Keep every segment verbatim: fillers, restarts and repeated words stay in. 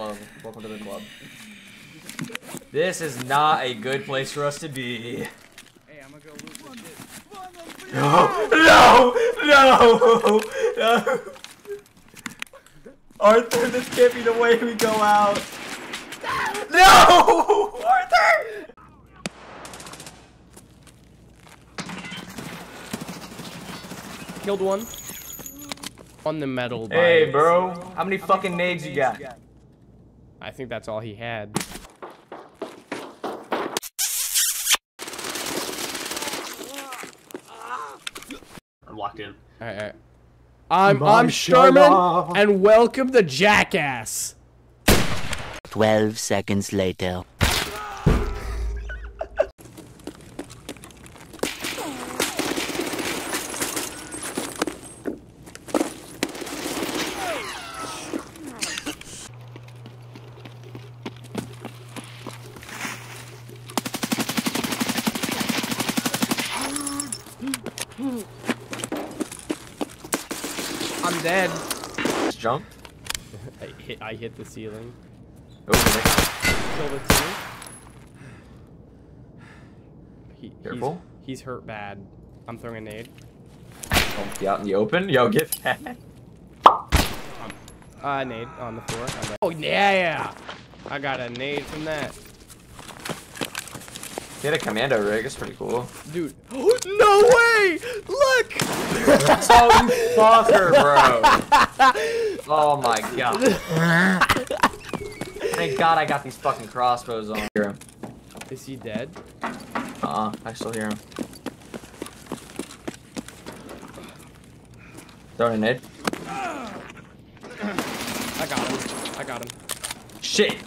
hello. Welcome to the club. This is not a good place for us to be. Hey, I'm gonna go loot this shit. No! No! No! No! Arthur, this can't be the way we go out. No! Arthur! Killed one. On the metal. Hey, bro. How many fucking nades you got? I think that's all he had. I'm locked in. All right, all right. I'm My I'm Sherman, shala. and welcome to Jackass. Twelve seconds later. I'm dead. Just jump. I hit I hit the ceiling. Oh, Kill the ceiling. He, Careful. He's, he's hurt bad. I'm throwing a nade. oh, you out in the open? Yo, get that. Um, uh, nade on the floor. I'm dead. Oh yeah, I got a nade from that. He had a commando rig. It's pretty cool. Dude. No way! Look! Oh, you fucker, bro. Oh my god. Thank god I got these fucking crossbows on. Hear him. Is he dead? Uh-uh. I still hear him. Throwing a nade. I got him. I got him. Shit.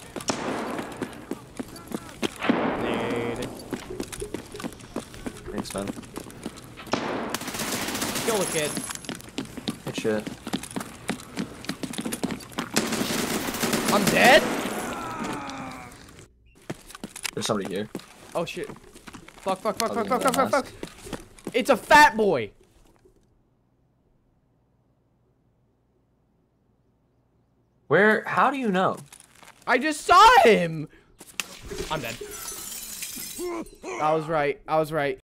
Nade. Thanks, man. Kill the kid. Good shit. I'm dead? There's somebody here. Oh shit. Fuck, fuck, fuck, I'll fuck, give fuck, him fuck, that fuck, mask. fuck. It's a fat boy. Where? How do you know? I just saw him. I'm dead. I was right. I was right.